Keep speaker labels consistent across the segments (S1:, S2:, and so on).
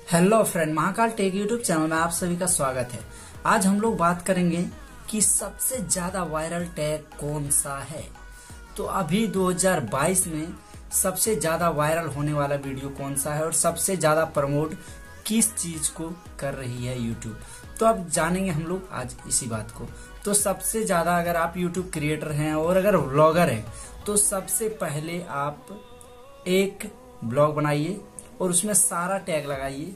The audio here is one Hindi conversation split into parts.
S1: Hello friend, Mahakal tech YouTube channel में आप सभी का स्वागत है। आज हम लोग बात करेंगे कि सबसे ज्यादा वायरल टैग कौन सा है। तो अभी 2022 में सबसे ज्यादा वायरल होने वाला वीडियो कौन सा है और सबसे ज्यादा प्रमोट किस चीज को कर रही है यूट्यूब। तो अब जानेंगे हम लोग आज इसी बात को। तो सबसे ज्यादा अगर आप यूट्यूब क्रिएटर हैं और अगर व्लॉगर हैं तो सबसे पहले आप एक ब्लॉग बनाइए और उसमें सारा टैग लगाइए।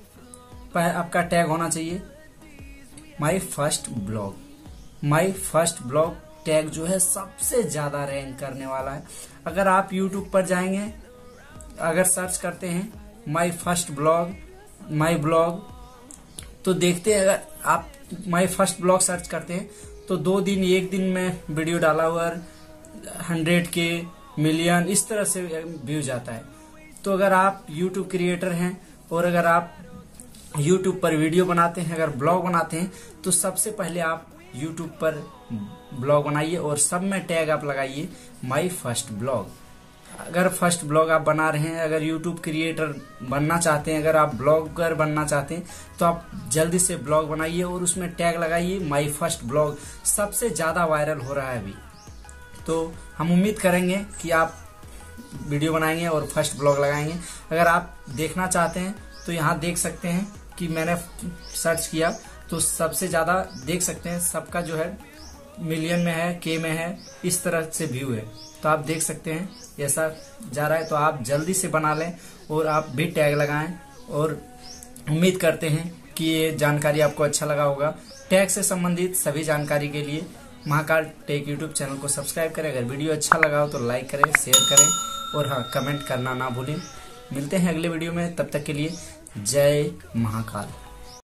S1: आपका टैग होना चाहिए my first blog. My first blog tag जो है सबसे ज्यादा रैंक करने वाला है। अगर आप यूट्यूब पर जाएंगे, अगर सर्च करते हैं my first blog, my blog, तो देखते हैं, अगर आप माई फर्स्ट ब्लॉग सर्च करते हैं तो 2 दिन 1 दिन में वीडियो डाला हुआ 100K मिलियन इस तरह से व्यू जाता है। तो अगर आप YouTube क्रिएटर हैं और अगर आप YouTube पर वीडियो बनाते हैं, अगर ब्लॉग बनाते हैं, तो सबसे पहले आप YouTube पर ब्लॉग बनाइए और सब में टैग आप लगाइए माई फर्स्ट ब्लॉग। अगर फर्स्ट ब्लॉग आप बना रहे हैं, अगर YouTube क्रिएटर बनना चाहते हैं, अगर आप ब्लॉगर बनना चाहते हैं, तो आप जल्दी से ब्लॉग बनाइए और उसमें टैग लगाइए माई फर्स्ट ब्लॉग। सबसे ज्यादा वायरल हो रहा है अभी। तो हम उम्मीद करेंगे कि आप वीडियो बनाएंगे और फर्स्ट ब्लॉग लगाएंगे। अगर आप देखना चाहते हैं तो यहाँ देख सकते हैं कि मैंने सर्च किया तो सबसे ज्यादा देख सकते हैं, सबका जो है मिलियन में है, के में है, इस तरह से व्यू है। तो आप देख सकते हैं ऐसा जा रहा है। तो आप जल्दी से बना लें और आप भी टैग लगाएं और उम्मीद करते हैं कि ये जानकारी आपको अच्छा लगा होगा। टैग से संबंधित सभी जानकारी के लिए महाकाल टेक यूट्यूब चैनल को सब्सक्राइब करें। अगर वीडियो अच्छा लगा हो तो लाइक करें, शेयर करें और हाँ, कमेंट करना ना भूलें। मिलते हैं अगले वीडियो में, तब तक के लिए जय महाकाल।